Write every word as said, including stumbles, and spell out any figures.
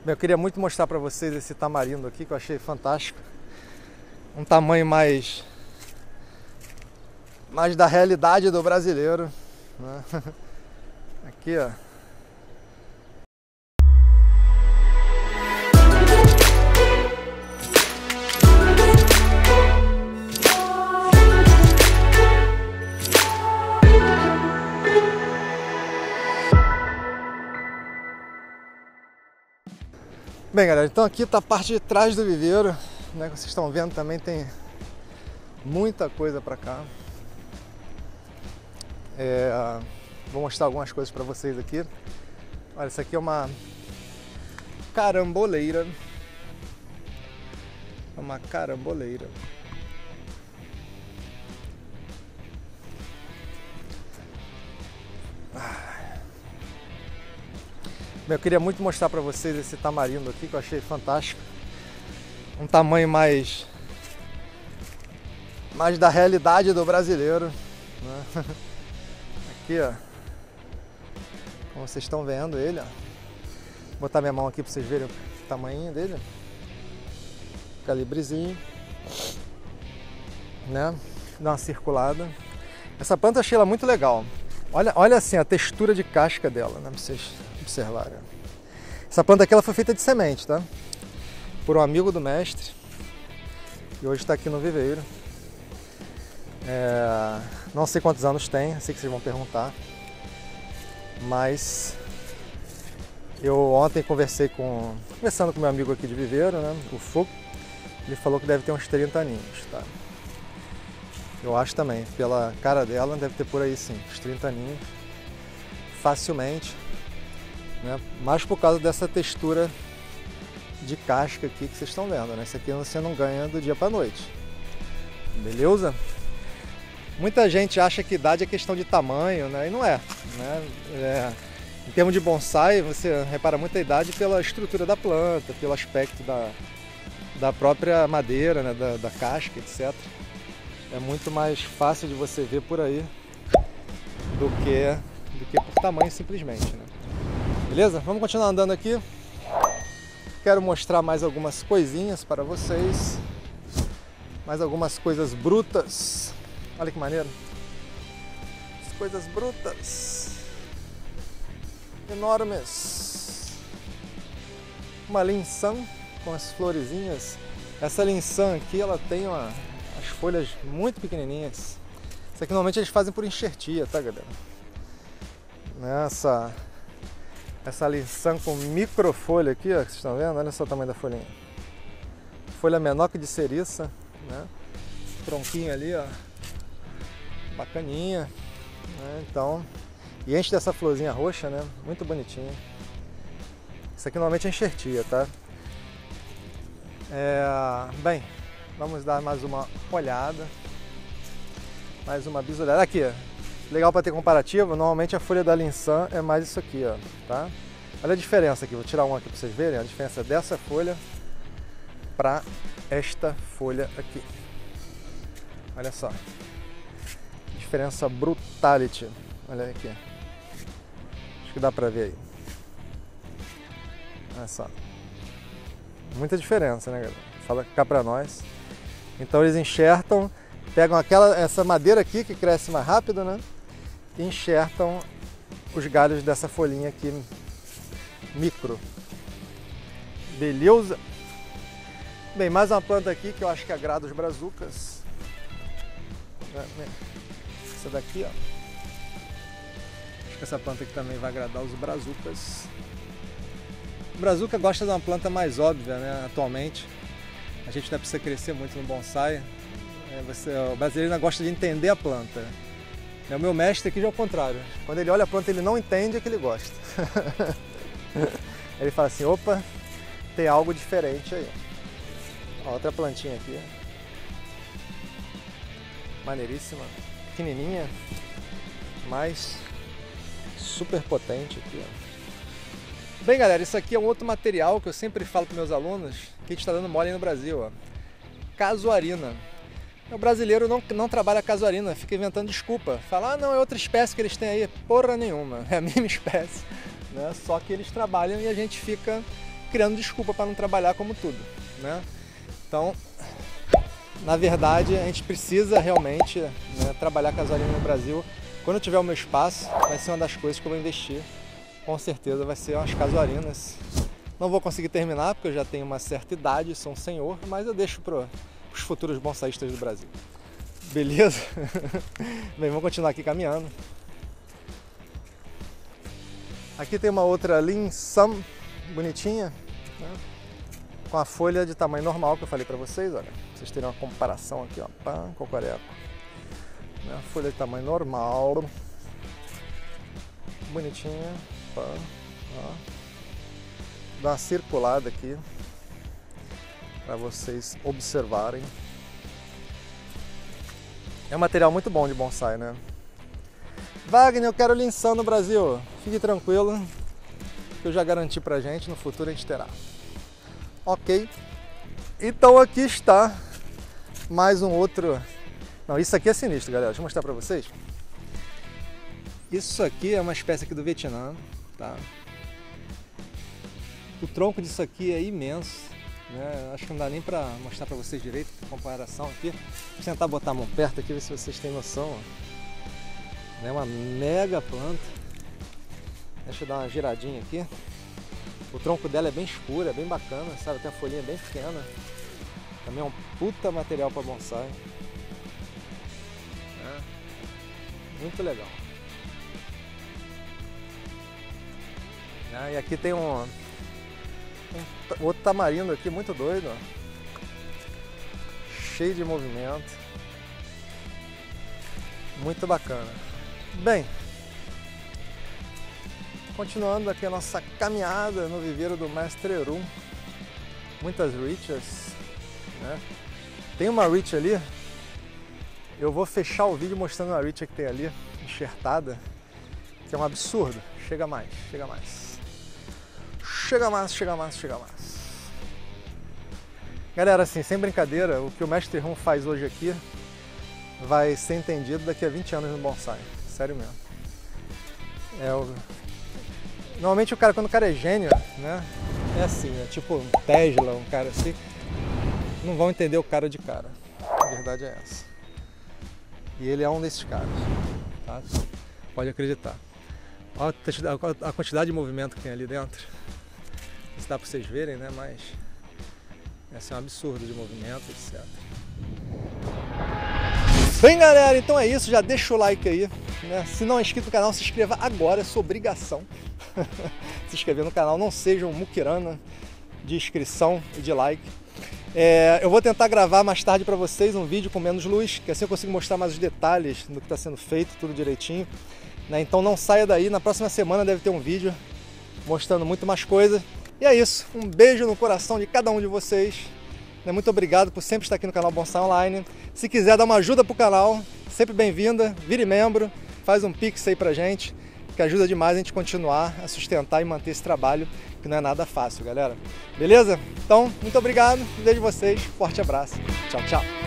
Bem, eu queria muito mostrar para vocês esse tamarindo aqui, que eu achei fantástico. Um tamanho mais, mais da realidade do brasileiro, né? Aqui, ó. Bem, galera, então aqui está a parte de trás do viveiro, né? Vocês estão vendo, também tem muita coisa para cá. É, vou mostrar algumas coisas para vocês aqui. Olha, isso aqui é uma caramboleira. É uma caramboleira. Bem, eu queria muito mostrar para vocês esse tamarindo aqui, que eu achei fantástico. Um tamanho mais, mais da realidade do brasileiro, né? Aqui, ó. Como vocês estão vendo ele, ó. Vou botar minha mão aqui para vocês verem o tamanho dele. Calibrezinho, né? Dá uma circulada. Essa planta eu achei ela muito legal. Olha, olha assim a textura de casca dela, né? Pra vocês observarem. Essa planta aqui ela foi feita de semente, tá? Por um amigo do mestre. E hoje está aqui no viveiro. É, não sei quantos anos tem, sei que vocês vão perguntar. Mas eu ontem conversei com, conversando com meu amigo aqui de viveiro, né? O Foucault. Ele falou que deve ter uns trinta aninhos, tá? Eu acho também, pela cara dela, deve ter por aí sim, uns trinta aninhos. Facilmente. Né? Mas por causa dessa textura de casca aqui que vocês estão vendo, né? Isso aqui você não ganha do dia para noite. Beleza? Muita gente acha que idade é questão de tamanho, né? E não é, né? É, em termos de bonsai, você repara muito a idade pela estrutura da planta, pelo aspecto da, da própria madeira, né? da, da casca, etcétera. É muito mais fácil de você ver por aí do que, do que por tamanho simplesmente, né? Beleza? Vamos continuar andando aqui. Quero mostrar mais algumas coisinhas para vocês. Mais algumas coisas brutas. Olha que maneiro. As coisas brutas. Enormes. Uma linção com as florezinhas. Essa linção aqui, ela tem uma, as folhas muito pequenininhas. Isso aqui normalmente eles fazem por enxertia, tá, galera? Essa... Essa linção com microfolha aqui, ó, que vocês estão vendo, olha só o tamanho da folhinha. Folha menor que de ceriça, né? Tronquinho ali, ó, bacaninha, né? Então, e enche dessa florzinha roxa, né? Muito bonitinha. Isso aqui normalmente é enxertia, tá? É, bem, vamos dar mais uma olhada, mais uma bisolhada. Aqui, ó. Legal para ter comparativo, normalmente a folha da linção é mais isso aqui, ó, tá? Olha a diferença aqui, vou tirar uma aqui para vocês verem, a diferença dessa folha para esta folha aqui. Olha só. Diferença brutality. Olha aqui. Acho que dá para ver aí. Olha só. Muita diferença, né, galera? Fala cá para nós. Então eles enxertam, pegam aquela, essa madeira aqui que cresce mais rápido, né? E enxertam os galhos dessa folhinha aqui micro. Beleza? Bem, mais uma planta aqui que eu acho que agrada os brazucas. Essa daqui, ó. Acho que essa planta aqui também vai agradar os brazucas. O brazuca gosta de uma planta mais óbvia, né? Atualmente. A gente não precisa crescer muito no bonsai. É, você, o brasileiro ainda gosta de entender a planta. O meu mestre aqui já é o contrário. Quando ele olha a planta, ele não entende, é que ele gosta. Ele fala assim, opa, tem algo diferente aí. Ó, outra plantinha aqui. Maneiríssima. Pequenininha, mas super potente aqui, ó. Bem, galera, isso aqui é um outro material que eu sempre falo para meus alunos que a gente está dando mole no Brasil, ó. Casuarina. O brasileiro não, não trabalha casuarina, fica inventando desculpa. Fala, ah, não, é outra espécie que eles têm aí. Porra nenhuma, é a mesma espécie, né? Só que eles trabalham e a gente fica criando desculpa para não trabalhar como tudo, né? Então, na verdade, a gente precisa realmente, né, trabalhar casualina no Brasil. Quando eu tiver o meu espaço, vai ser uma das coisas que eu vou investir. Com certeza vai ser umas casuarinas. Não vou conseguir terminar porque eu já tenho uma certa idade, sou um senhor, mas eu deixo para os futuros bonsaístas do Brasil. Beleza? Bem, vamos continuar aqui caminhando. Aqui tem uma outra Lin Sam, bonitinha, né? Com a folha de tamanho normal que eu falei para vocês, olha. Pra vocês terem uma comparação aqui, ó, pá, cocoreco. Né? Folha de tamanho normal. Bonitinha, pá, ó. Dá uma circulada aqui para vocês observarem. É um material muito bom de bonsai, né? Wagner, eu quero linção no Brasil. Fique tranquilo, que eu já garanti pra gente, no futuro a gente terá. Ok. Então aqui está mais um outro... Não, isso aqui é sinistro, galera. Deixa eu mostrar pra vocês. Isso aqui é uma espécie aqui do Vietnã, tá? O tronco disso aqui é imenso, né? Acho que não dá nem pra mostrar pra vocês direito a comparação aqui. Vou tentar botar a mão perto aqui, ver se vocês têm noção. É uma mega planta. Deixa eu dar uma giradinha aqui. O tronco dela é bem escuro, é bem bacana, sabe? Tem a folhinha bem pequena. Também é um puta material para bonsai. É. Muito legal. É, e aqui tem um, um outro tamarindo aqui, muito doido, ó. Cheio de movimento. Muito bacana. Bem, continuando aqui a nossa caminhada no viveiro do Mestre Eru. Muitas Richards, né? Tem uma Rich ali. Eu vou fechar o vídeo mostrando a Rich que tem ali, enxertada, que é um absurdo. Chega mais, chega mais. Chega mais, chega mais, chega mais. Galera, assim, sem brincadeira, o que o Mestre Rum faz hoje aqui vai ser entendido daqui a vinte anos no bonsai. Sério mesmo. É o... Normalmente o cara, quando o cara é gênio, né? É assim, é tipo um Tesla, um cara assim. Não vão entender o cara de cara. A verdade é essa. E ele é um desses caras, tá? Pode acreditar. Olha a quantidade de movimento que tem ali dentro. Não dá pra vocês verem, né? Mas esse é um absurdo de movimento, etcétera. Bem, galera, então é isso. Já deixa o like aí, né? Se não é inscrito no canal, se inscreva agora, é sua obrigação. Se inscrever no canal, não seja um muquirana de inscrição e de like. É, eu vou tentar gravar mais tarde para vocês um vídeo com menos luz, que assim eu consigo mostrar mais os detalhes do que está sendo feito, tudo direitinho, né? Então não saia daí, na próxima semana deve ter um vídeo mostrando muito mais coisa. E é isso, um beijo no coração de cada um de vocês. Muito obrigado por sempre estar aqui no canal Bonsai Online. Se quiser dar uma ajuda pro canal, sempre bem-vinda, vire membro, faz um pix aí pra gente, que ajuda demais a gente continuar a sustentar e manter esse trabalho, que não é nada fácil, galera. Beleza? Então, muito obrigado, vejo vocês, forte abraço, tchau, tchau.